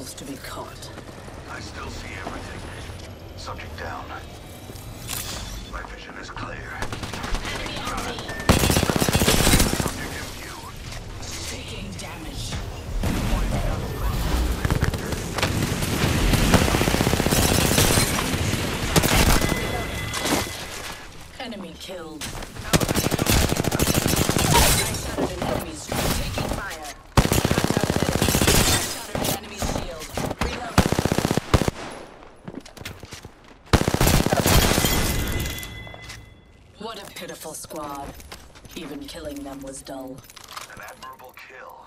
themselves to be caught. I still see everything. Subject down. My vision is clear. Subject in view. Taking damage. Enemy killed. I shattered an enemy's taking fire. I shattered an enemy's shield. Reloading. What a pitiful squad. Even killing them was dull. An admirable kill.